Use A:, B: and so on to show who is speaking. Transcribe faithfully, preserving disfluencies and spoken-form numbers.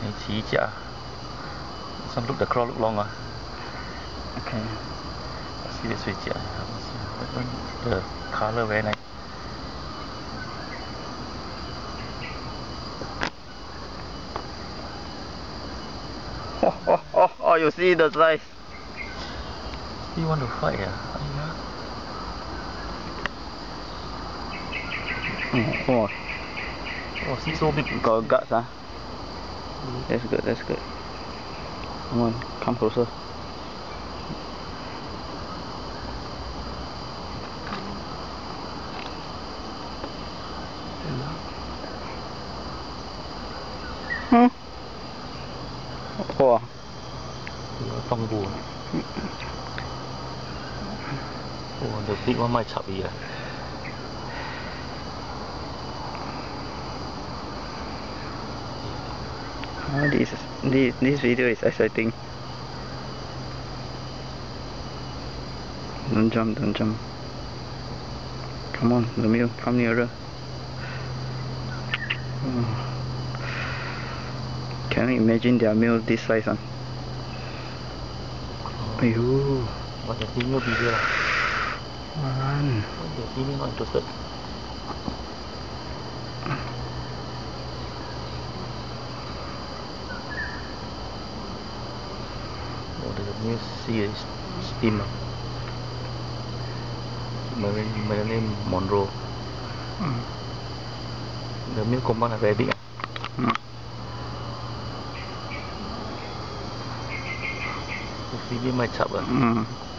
A: Chỉ chả. Some look the crawl look longer.
B: Okay.
A: See the switch chả. The color very nice.
B: Oh, oh, oh, oh, you see the size.
A: You want to fight ah?
B: Oh, oh.
A: Oh, see so big.
B: Got guts, huh? That's good, that's good. Come on, come closer. Hmm? Oh.
A: Tông bùa. Oh, the big one might chop here.
B: Oh, this, this, this video is exciting. Don't jump, don't jump. Come on, Lumio, come nearer. Oh. Can you imagine their meal this size? Huh?
A: Oh.
B: Aiyo.
A: But the female bigger.
B: Run.
A: The female not interested. Oh, the new sea is steamer. Marine, Marilyn Monroe.
B: Mm.
A: The milk command are very big.
B: Mm.
A: The female might chop.
B: Mm.